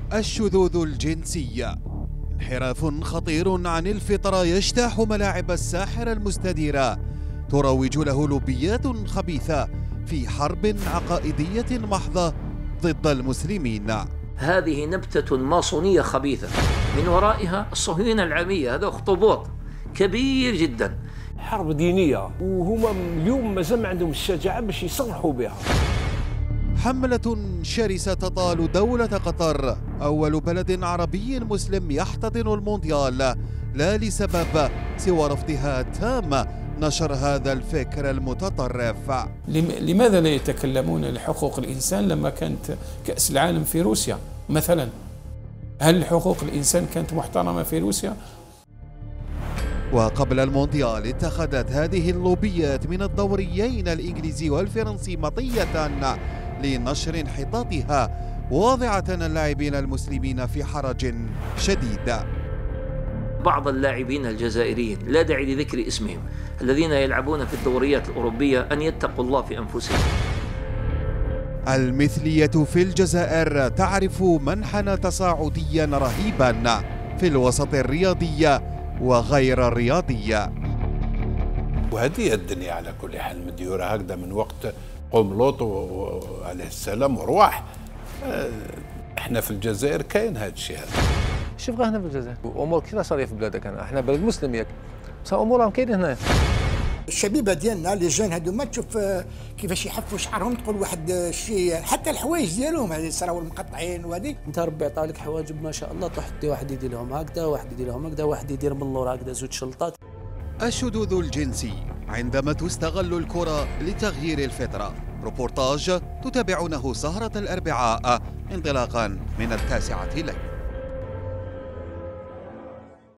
الشذوذ الجنسي انحراف خطير عن الفطرة يجتاح ملاعب الساحر المستديرة، تروج له لوبيات خبيثة في حرب عقائدية محضة ضد المسلمين. هذه نبتة ماسونية خبيثة من ورائها الصهيونية العامية، هذا اخطبوط كبير جدا، حرب دينية، وهما اليوم مازال ما عندهم الشجاعة باش يصرحوا بها. حملة شرسة تطال دولة قطر، أول بلد عربي مسلم يحتضن المونديال، لا لسبب سوى رفضها تام نشر هذا الفكر المتطرف. لماذا لا يتكلمون لحقوق الإنسان لما كانت كأس العالم في روسيا مثلا؟ هل حقوق الإنسان كانت محترمة في روسيا؟ وقبل المونديال اتخذت هذه اللوبيات من الدوريين الإنجليزي والفرنسي مطية لنشر انحطاطها، واضعة اللاعبين المسلمين في حرج شديد. بعض اللاعبين الجزائريين لا داعي لذكر اسمهم الذين يلعبون في الدوريات الأوروبية أن يتقوا الله في أنفسهم. المثلية في الجزائر تعرف منحنى تصاعديا رهيبا في الوسط الرياضي وغير الرياضي. وهذه الدنيا على كل حال مديورة هكذا من وقت قوم لوط عليه السلام ورواح. احنا في الجزائر كاين هذا الشيء هذا. شوف غير هنا في الجزائر امور كثيره صاريه في بلادك، احنا بلد مسلم ياك، بصح امورهم كاينين هنايا. الشبيبه ديالنا لي جون هادو ما تشوف كيفاش يحفوا شعرهم، تقول واحد الشيء، حتى الحوايج ديالهم هذه السراول المقطعين وهذه. انت ربي عطاك حواجب ما شاء الله، تروح دي واحد يدير لهم هكذا، واحد يدير لهم هكذا، واحد يدير من اللور هكذا زوج شلطات. الشذوذ الجنسي عندما تستغل الكرة لتغيير الفطرة. روبورتاج تتابعونه سهرة الأربعاء انطلاقا من 9:00 ليلا.